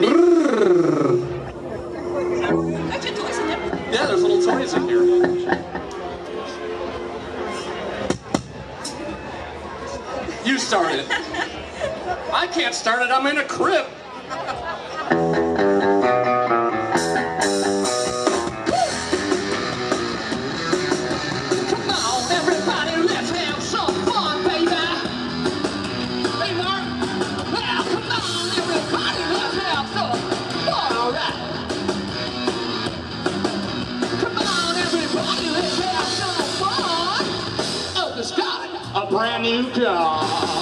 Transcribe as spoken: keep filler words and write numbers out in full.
me. Yeah, there's little toys in here. You start it. I can't start it, I'm in a crib. Come on, everybody, let's have some fun, baby. Hey, Mark. Well, come on, everybody, let's have some fun, all right. Come on, everybody, let's have some fun. Oh, the sky, a brand new car.